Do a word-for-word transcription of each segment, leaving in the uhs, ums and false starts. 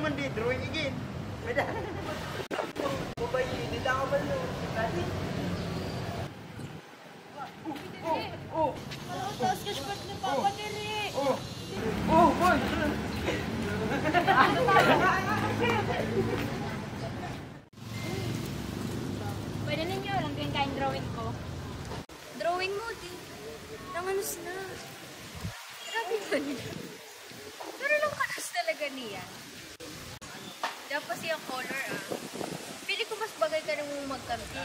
man di drawing again. Beda. Mobile di lang man no. Dali. Oh, oh. Ano taas ka short ni Papa diri? Oh. Oh, boy. Pwede ninyo lang din kain drawing ko. Drawing mo, di. Nanganos na. Grabe ba niya? Pero lang kanas talaga niya. Dapat siya color, ah. Pili ko mas bagay ka rin mo magkantin.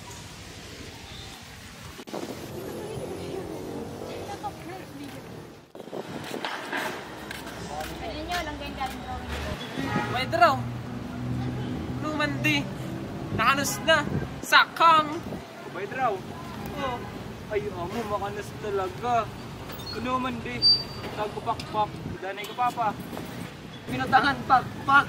Pwede ninyo lang din kain drawing ko. May draw. Luman di. Nakanos na. Sakang. May draw. Oh. Ay, amo makanas talaga. Kuno man di. Tagpakpak. Danay ka papa. Pinatangan pakpak.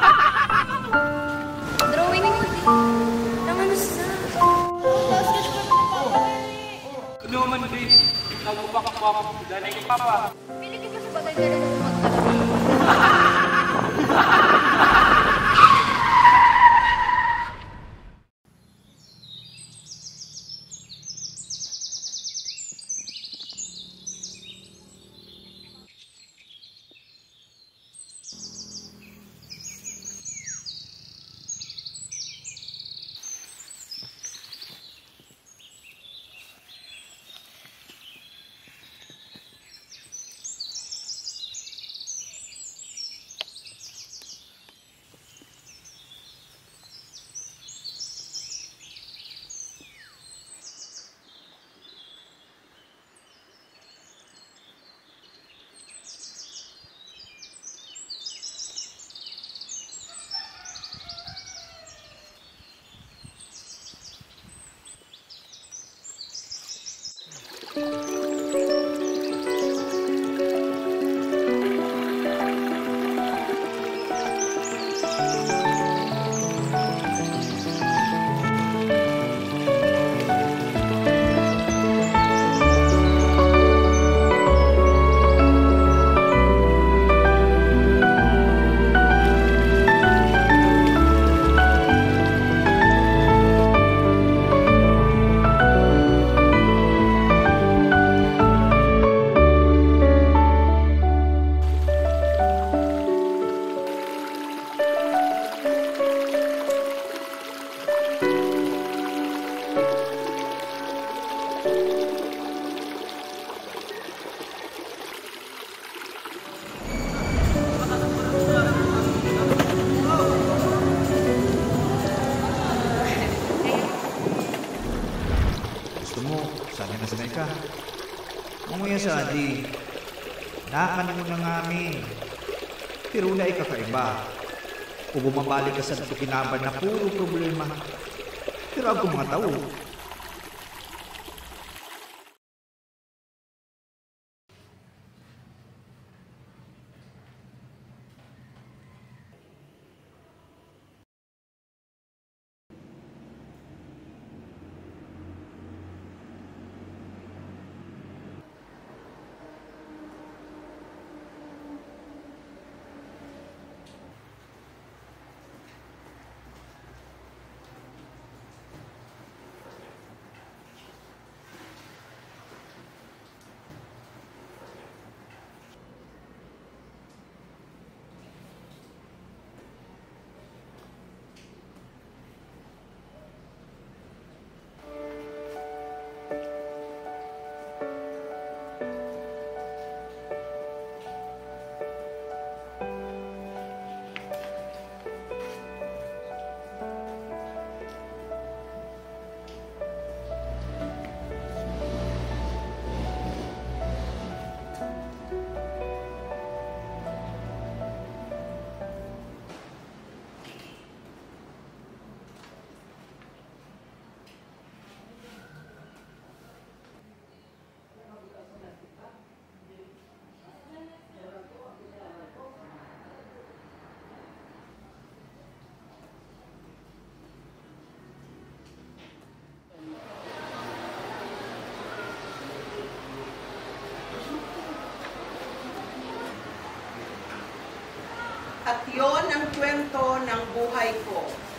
Drawing mo, di. Nanganos na. Taas ka short ni Papa diri. Kuno man di. Tagpakpak. Danay ka papa. Pili ka mas bagay ka rin mo magkantin. Sana nasanay ka. Umuya sa adi. Nakanan mo na nga amin. Pero na ikakaiba. O bumabalik ka sa tukinaban na puro problema. Pero ako mga tao. At yon ang kwento ng buhay ko.